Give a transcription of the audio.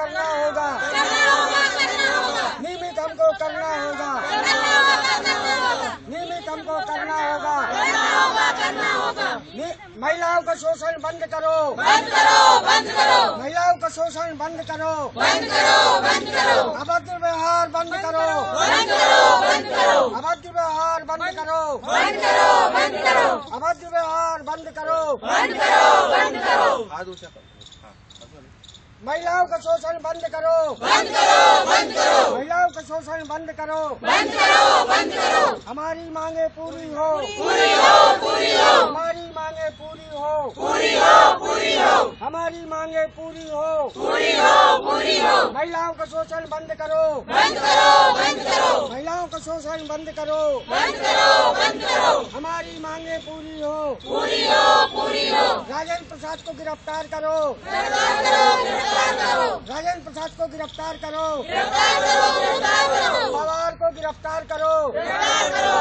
करना होगा, नियमित हमको करना होगा, नियमित हमको करना होगा। महिलाओं का शोषण बंद करो, बंद करो, बंद करो। महिलाओं का शोषण बंद करो, बंद करो, बंद करो। अभद्र व्यवहार बंद करो, बंद करो, बंद करो। अभद्र व्यवहार बंद करो, बंद करो, बंद करो। अभद्र व्यवहार बंद करो, बंद करो, बंद करो। महिलाओं का शोषण बंद करो, बंद करो, बंद करो। महिलाओं का शोषण बंद करो, बंद करो, बंद करो। हमारी मांगे पूरी हो, पूरी हो, पूरी हो। हमारी मांगे पूरी हो, पूरी हो, पूरी हो। हमारी मांगे पूरी हो, पूरी हो, पूरी हो। महिलाओं का शोषण बंद करो, बंद करो, बंद करो। महिलाओं का शोषण बंद करो, बंद करो, बंद करो। हमारी मांगे पूरी हो, पूरी हो, पूरी हो। राजेंद्र प्रसाद को गिरफ्तार करो, गिरफ्तार करो। राजेंद्र प्रसाद को गिरफ्तार करो, गिरफ्तार करो, गिरफ्तार करो। पवार को गिरफ्तार करो, गिरफ्तार करो।